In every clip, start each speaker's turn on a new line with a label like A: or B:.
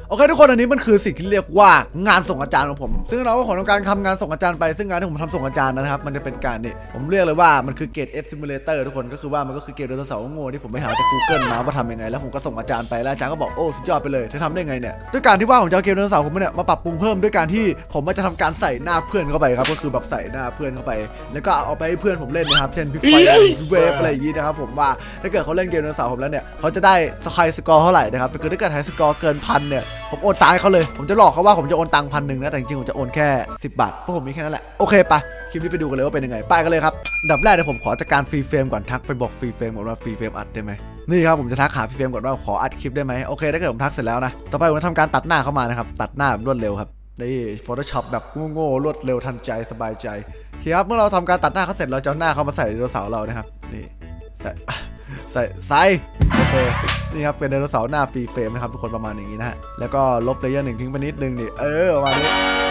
A: โอเคทุกคนอันนี้มันคือสิ่งที่เรียกว่างานส่งอาจารย์ของผมซึ่งเราก็ขอทำการทำงานส่งอาจารย์ไปซึ่งงานที่ผมทำส่งอาจารย์นะครับมันจะเป็นการนี่ผมเรียกเลยว่ามันคือเกรด F Simulator ทุกคนก็คือว่ามันก็คือเกรดไดโนเสาร์โง่ที่ผมไปหาจาก Google มาว่าทำยังไงแล้วผมก็ส่งอาจารย์ไปแล้วอาจารย์ก็บอกโอ้สุดยอดไปเลยเธอทำได้ไงเนี่ยด้วยการที่ว่าผมจะเอาเกมไดโนเสาร์ผมเนี่ยมาปรับปรุงเพิ่มด้วยการที่ผมจะทำการใส่หน้าเพื่อนเข้าไปครับก็คือแบบใส่หน้าเพื่อนเข้าไปแล้วก็เอาไปให้เพื่อนผมเล่นนะครับเช่นพี่ไฟเวฟอะไรอย่างงี้นะครับผมว่าถ้าเกิดเขาเล่นเกมไดโนเสาร์ผมแล้วเนี่ยเขาจะได้สกอร์เท่าไหร่นะครับคือถ้าเกิดไฮสกอร์เกิน1,000เนี่ยผมโอนตังค์เขาเลยผมจะหลอกเขาว่าผมจะโอนตังค์1,000นะแต่จริงๆผมจะโอนแค่10 บาทเพราะผมมีแค่นั้นแหละโอเคไปคลิปนี้ไปดูกันเลยว่าเป็นยังไงไปกันเลยครับอันดับแรกเดี๋ยวผมขอจัดการฟรีเฟรมก่อนทักไปบอกฟรีเฟรมก่อนว่าฟรีเฟรมอัดได้ไหมนี่ครับผมจะทักหาฟรีเฟรมก่อนว่าขออัดคลิปได้ไหมโอเคถ้าเกิดผมทักเสร็จแล้วนะต่อไปผมจะทำการตัดหน้าเข้ามานะครับตัดหน้าแบบรวดเร็วครับนี่ Photoshop แบบโง่ๆรวดเร็วทันใจสบายใจโอเคครับเมื่อเราทำการตัดหน้าเขาเสร็จเราจะเอาหน้าเขามาใส่ไดโนเสาร์เรานะครับนี่ใส่โอเคนี่ครับเป็นไดโนเสาร์หน้าฟรีเฟรมนะครับทุกคนประมาณอย่างนี้นะฮะแล้วก็ลบเลเยอร์1ทิ้งไปนิดนึงนี่ประมาณนี้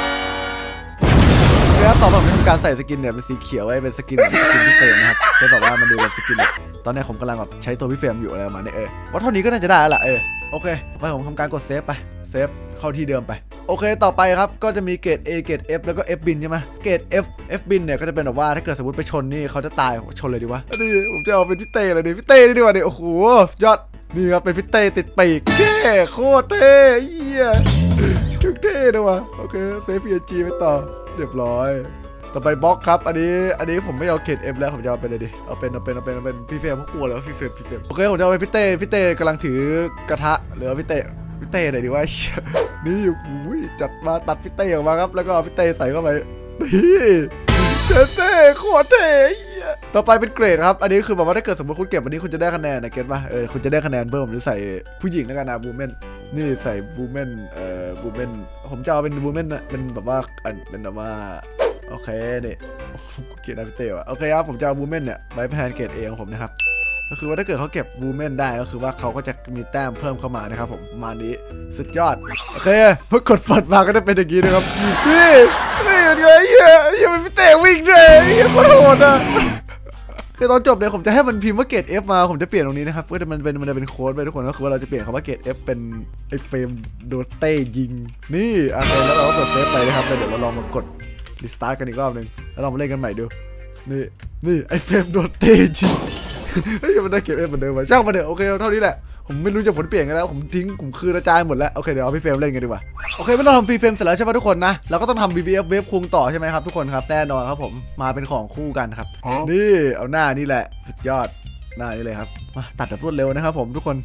A: ครับต่อไปผมทำการใส่สกินเนี่ยเป็นสีเขียวไว้เป็นสกินพี่เฟรมนะครับจะบอกว่ามันดูเป็นสกินตอนนี้ผมกำลังแบบใช้ตัวพี่เฟรมอยู่อะไรประมาณนี้ว่าเท่านี้ก็น่าจะได้แล้วล่ะโอเคไปผมทำการกดเซฟไปเซฟเข้าที่เดิมไปโอเคต่อไปครับก็จะมีเกรด A เกรด F แล้วก็ F บินใช่ไหมเกรด F บินเนี่ยก็จะเป็นแบบว่าถ้าเกิดสมมติไปชนนี่เขาจะตายชนเลยดีวะนี่ผมจะเอาเป็นพี่เต้เลยดิพี่เต้นี่ดีกว่าดิโอ้โหยอดนี่ครับเป็นพี่เต้ติดปีกเท่โคตรเท่เยี่ยชุดเท่ด้วยวะโอเคเซฟ PNG ไปต่อเรียบร้อยต่อไปบล็อกครับอันนี้ผมไม่เอาเกรด F แล้วผมจะเอาเป็นอะไรดิเอาเป็นพี่เฟรมพวกกลัวเลยว่าพี่เฟรมโอเคผมจะเอาไปพี่เต้กำลังถือกระทะหรือพี่เต้เลยดีว่านี่อุ้ยจัดมาตัดพี่เต้ออกมาครับแล้วก็พี่เต้ใส่เข้าไปนี่เต้โคตรเท่ต่อไปเป็นเกรดครับอันนี้คือแบบว่าถ้าเกิดสมมติคุณเก็บวันนี้คุณจะได้คะแนนนะเก็ตป่ะคุณจะได้คะแนนเพิ่มหรือใส่ผู้หญิงแล้วกันนะบูเมนนี่ใส่บูเมนผมจะเอาเป็นบูเมนนะเป็นแบบว่าเป็นแบบว่าโอเคนี่เกรดพี่เต้อะโอเคครับผมจะเอาบูเมนเนี่ยไว้แทนเกรด A ของผมนะครับก็คือว่าถ้าเกิดเขาเก็บวูแมนได้ก็คือว่าเขาก็จะมีแต้มเพิ่มเข้ามานะครับผมมานี้สุดยอดโอเคเพิ่งกดเปิดมาก็จะเป็นอย่างนี้นะครับนี่ยังไงยังเป็นพี่เต๋วิ่งเลยยังโคตรโหดอ่ะคือตอนจบเนี่ยผมจะให้มันพิมพ์ว่าเกรด F มาผมจะเปลี่ยนตรงนี้นะครับก็จะมันเป็นโค้ดไปทุกคนก็คือว่าเราจะเปลี่ยนคำว่าเกรด F เป็นไอเฟรมโดนเต้ยิงนี่แล้วเราก็กดเซฟไปนะครับเดี๋ยวเราลองมากดรีสตาร์ทกันอีกรอบนึงแล้วเรามาเล่นกันใหม่ดูนี่ไอเฟรมโดนเต้ยิงเฮ้ยมันได้เก็บเหมือนเดิมว่ะช่างมันเถอะโอเคเท่านี้แหละผมไม่รู้จะผลเปลี่ยนกันแล้วผมทิ้งผมคืนกระจายหมดแล้วโอเคเดี๋ยวเอาพี่เฟรมเล่นกันดีกว่าโอเคเมื่อเราทำฟรีเฟรมเสร็จแล้วใช่ไหมทุกคนนะเราก็ต้องทำ VBF เวฟคุงต่อใช่ไหมครับทุกคนครับแน่นอนครับผมมาเป็นของคู่กันครับนี่เอาหน้านี่แหละสุดยอดหน้านี่เลยครับมาตัดแบบรวดเร็วนะครับผมทุกคน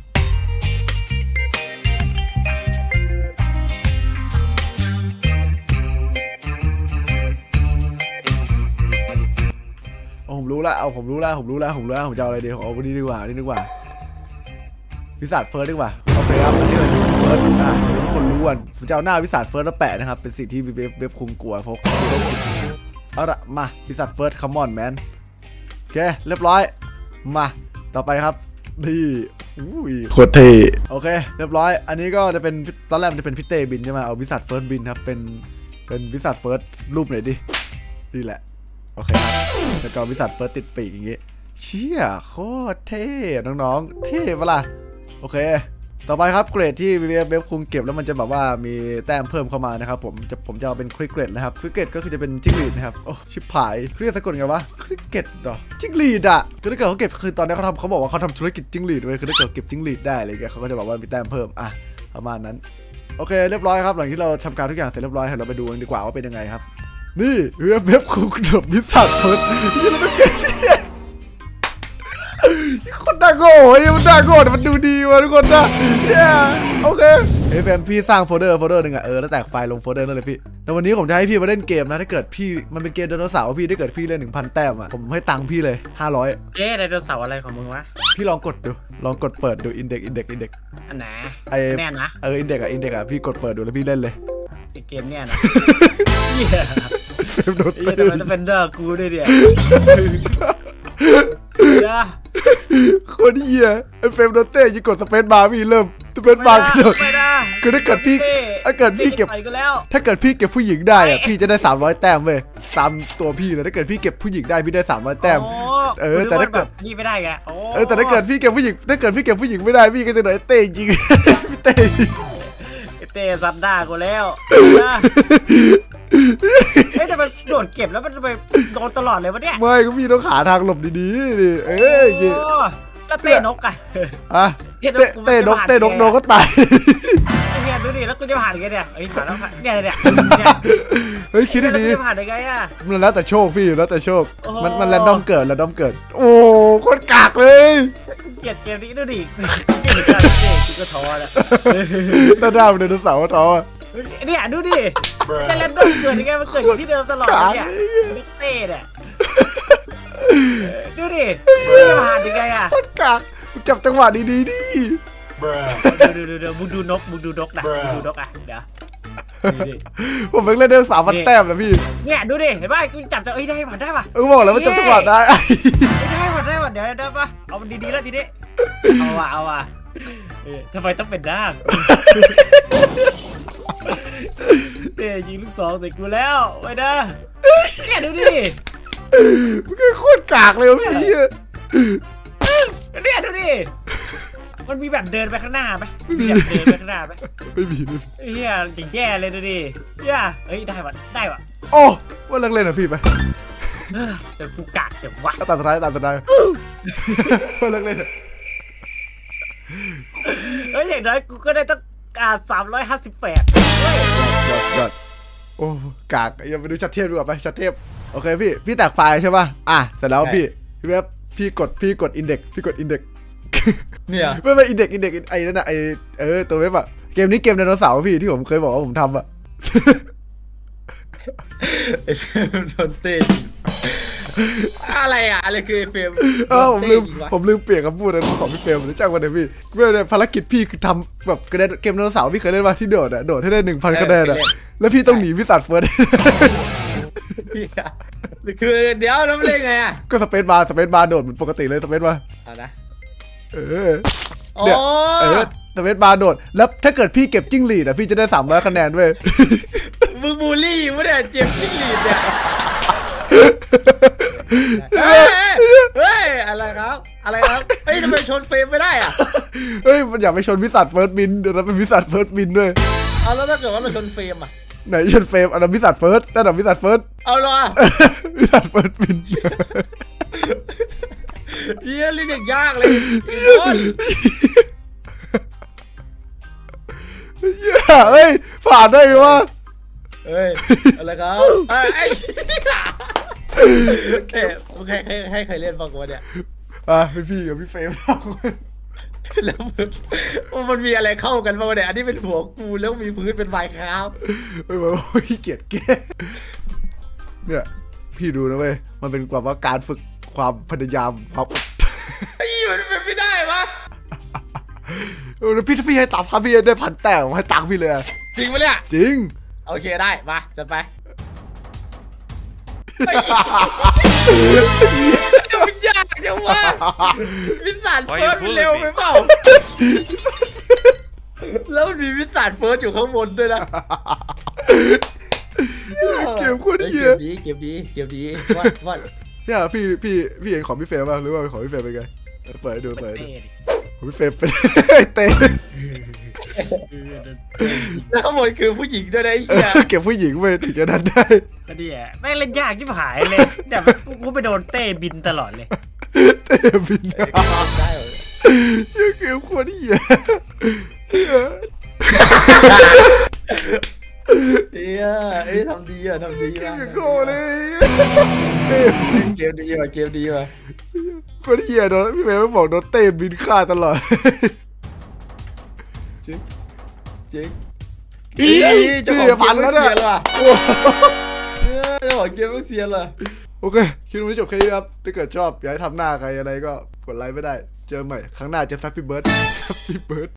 A: ผมรู้แล้วผมจะเอาอะไรดีเอาวันนี้ดีกว่าวิสัทเฟิร์สดีกว่าโอเคครับอันนี้เป็นเฟิร์สทุกคนรู้กันผมจะเอาหน้าวิสัทเฟิร์สมาแปะนะครับเป็นสิ่งที่เว็บคุมกลัวพวกเอาละมาวิสัทเฟิร์สคัมมอนแมนโอเคเรียบร้อยมาต่อไปครับนี่โคตรเท่โอเคเรียบร้อยอันนี้ก็จะเป็นตอนแรกมันจะเป็นพี่เต้บินใช่ไหมเอาวิสัทเฟิร์สบินครับเป็นวิสัทเฟิร์สรูปไหนดินี่แหละโอเคครับแล้วก็วิสัทเฟิร์สติดปีกอย่างงี้เชี่ยโคตรเท่น้องๆเท่ปะล่ะโอเคต่อไปครับเกรดที่เว็บคุงเก็บแล้วมันจะแบบว่ามีแต้มเพิ่มเข้ามานะครับผมจะเอาเป็นคริกเกตนะครับคริกเกตก็คือจะเป็นจิ้งหรีดนะครับโอ้ชิบหายเรียกสะกดไงวะคริกเกตเหรอจิ้งหรีดอ่ะคือถ้าเกิดเขาเก็บคือตอนนี้เขาบอกว่าเขาทำธุรกิจจิ้งหรีดไว้คือถ้าเกิดเก็บจิ้งหรีดได้อะไรเงี้ยเขาก็จะบอกว่ามีแต้มเพิ่มประมาณนั้นโอเคเรียบร้อยครับหลังที่เราทำการทุกอย่างเสร็จเรียบร้อยเราไปดูกันดีกว่าว่าเป็นยังไงครับนี่เว็บคุงจบวิสัทเฟิร์สยี่เราต้องเก็บคนน่าโง่มันน่าโง่แต่มันดูดีว่ะทุกคนนะโอเคเฟมพี่สร้างโฟลเดอร์หนึ่งแล้วแตกไฟล์ลงโฟลเดอร์นั่นเลยพี่แต่วันนี้ผมจะให้พี่มาเล่นเกมนะถ้าเกิดพี่มันเป็นเกมไดโนเสาร์พี่ถ้าเกิดพี่เล่น 1,000 แต้มผมให้ตังค์พี่เลย500
B: ไดโนเสาร์อะไรของมึงวะ
A: พี่ลองกดดูลองกดเปิดดูอินเด็ก
B: อันไหน
A: แน่
B: นะ
A: อินเด็กพี่กดเปิดดูแล้วพี่เล่นเลย
B: เกมเนี่ยนะแต่มันจะเป็นเรื่องกูด้วยเนี่ย
A: คนเหี้ยไอเฟรมโดนเต้ยิงกดสเปซบาร์พี่เริ่มสเปซบาร์กระโดดคือถ้าเกิดพี่เก็บผู้หญิงได้พี่จะได้300แต้มเว้ยตามตัวพี่นะถ้าเกิดพี่เก็บผู้หญิงได้พี่ได้300แต้มแต่ถ้าเกิด
B: พี่ไม่ได้ไง
A: แต่ถ้าเกิดพี่เก็บผู้หญิงไม่ได้พี่ก็จะโดนเต้ยิงพี่เต้
B: เต้ซัดหน้ากูแล้วนะเฮ้ยแต่มันโดดเก็บแล้วมันไปโดนตลอดเลยวะเนี่ย
A: ไม่ก็พี่ต้องหาทางหลบดีๆดิ
B: แล้วเต้นก
A: อะเต้นกโดนก็ตาย
B: เนี่ยดูดิแล้วกูจะผ่านไงเนี่ยผ่านแล้วเนี่ย
A: เฮ้ยคิดดี
B: ๆผ่านได้ไงอ่ะ
A: มันแล้วแต่โชคพี่แล้วแต่โชคมันแรนดอมเกิดโอ้โคตรกากเลย
B: เกลียดเกมนี้ดูดิเกลียดการเกมก็ท้อแล้ว
A: ตาดาวไดโนเสาร์ท้อ
B: เนี่ยดูดิแต่แรนดอมเกิดยังไงมันเกิดอยู่ที่เดิมตลอดเนี่ยเต้เนี่ยดูดิจะผ่านยังไงอ่ะ
A: โคตรกากจับจังหวะดีดิ
B: ดูมึงดูนกนะมึงดูนกอ่ะเดี๋ยว
A: ผมเพิ่งเล่นได้3,000 แต้มนะพี่
B: เนี่ยดูดิเห็นป่ะกูจับจะได้ผ่านได้ป่ะ
A: บอกแล้วว่าจับจังหวะได้
B: ผ่านได้ป่ะเดี๋ยวได้ป่ะเอามันดีๆแล้วทีนี้เอาว่ะทำไมต้องเป็นด้านเต้ยิงลูก2ใส่กูแล้วไว้นะเนี่ยดูดิ
A: มันก็โคตรกากเลยพี่
B: เนี่ยดูดิมันมีแบบเดินไปข้างหน้าไหมมีแบบเดินไปข้างหน้าไหม
A: ไม่มี
B: เฮียอย่างแย่เลยดูดิเฮียเฮ้ยได้ว่ะ
A: โอ้ว่าเลิกเล่นนะพี่ไป
B: แต่กูกากแต่วะ
A: ตามสุดท้ายว่าเลิกเล่น
B: เฮ้ยอย่างน้อยกูก็ได้ตั้ง358
A: ยอดโอ้กากยังไปดูชัดเทียบดูไปชัดเทียบโอเคพี่แตกไฟล์ใช่ป่ะเสร็จแล้วพี่เว็บพี่กดอินเด็ก
B: เนี่ย
A: ไม่อินเด็กไอ้นั่นน่ะตัวเว็บอะเกมนี้เกมไดโนเสาร์พี่ที่ผมเคยบอกว่าผมทำอะ
B: ไอ้เฟรมโดนเต้อะไรอะอะไรคือเฟรม
A: ผมลืมเปลี่ยนคำพูดนั้นของพี่เฟรมหรือจ้างวันไหนพี่เมื่อภารกิจพี่คือทำแบบเกมไดโนเสาร์พี่เคยเล่นมาที่โดดให้ได้ 1,000 คะแนนอะแล้วพี่ต้องหนีวิสัทเฟิร์ส
B: คือเดี๋ยวน้ำเล่นไงอะ
A: ก็สเปซบาร์โดดเหมือนปกติเลยสเปซบาร์
B: นะ
A: เนี่ยสเปซบาร์โดดแล้วถ้าเกิดพี่เก็บจิ้งหรีดพี่จะได้300 คะแนนด้วย
B: มึงบูลลี่ไม่ได้เจ็บจิ้งหรีดเนี่ยเฮ้ยอะไรครับเฮ้ยทำไมชนเฟรมไม่ได้อะ
A: เฮ้ยมันอยากไปชนวิสัทเฟิร์สบินเดี๋ยวเราเป็นวิสัทเฟิร์สบินด้วย
B: แล้วถ้าเกิดว่าเราชนเฟรมอะ
A: ไหนชนเฟรมอันนั้นวิสัทเฟิร์สนั่นน่ะวิสัทเฟิร์ส
B: เอาเหรอ
A: วิสัทเฟิร์สบิน
B: เฮียเล่นอย่างยากเลย
A: เฮ้ยผ่านได้ไหมวะ
B: เฮ้ยอะไรครับโอเคให้ใครเล่นบ้างวะเนี่ย
A: พี่กับพี่เฟรม
B: แล้วมันมีอะไรเข้ากันบ้างเนี่ยอันนี้เป็นหัวกูแล้วมีพื้นเป็นไม้ครับ
A: พี่เกียดแกเนี่ยพี่ดูนะเว้ยมันเป็นแบบว่าการฝึกความพยายามครับ
B: มันเป็นไม่ได้ปะ
A: พี่ให้ตับครับพี่ได้1,000 แต้มให้ตังค์พี่เลย
B: จริงปะเนี่ย
A: จริง
B: โอเคได้มาจัดไปมันยากจังวะวิสัทเฟิร์สเร็วไปเปล่าแล้วมีวิสัทเฟิร์สอยู่ข้างบนด้วยนะ
A: เกมโคตรเหี้ย
B: เกมดีว่า
A: เนี่ยพี่เห็นของพี่เฟรมป่ะหรือว่าของพี่เฟรมเป็นไงเปิดดูของพี่เฟรมเป็นเต้
B: แล้วข้างบนคือผู้หญิงด้วยนะไอ้เหี้ย
A: เก็บผู้หญิงไปถึงจะนั้นได้
B: ก็ดีอ่ะแม่งเล่นยากที่หายเลยเดี๋ยวกูไปโดนเต้บินตลอดเลย
A: เต้บินได้เหรอเกมโคตรเหี้ย
B: ทำดีอ่ะ
A: เกมโง่เลย
B: เกมดีว่ะ
A: คนเหี้ยโดนพี่เมย์ไม่บอกโดนเต้บินฆ่าตลอดจริง
B: จะพันแล้วเนี่ยจะบอกเกมต้องเสียเลย
A: โอเคคลิปนี้จบแค่นี้ครับถ้าเกิดชอบอยากให้ทำหน้าใครอะไรก็กดไลค์ไม่ได้เจอใหม่ครั้งหน้าจะแฮปปี้เบิร์ด